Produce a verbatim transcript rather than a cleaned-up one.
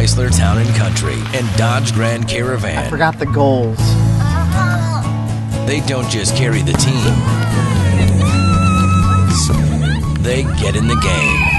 Chrysler Town and Country and Dodge Grand Caravan. I forgot the goals. They don't just carry the team, they get in the game.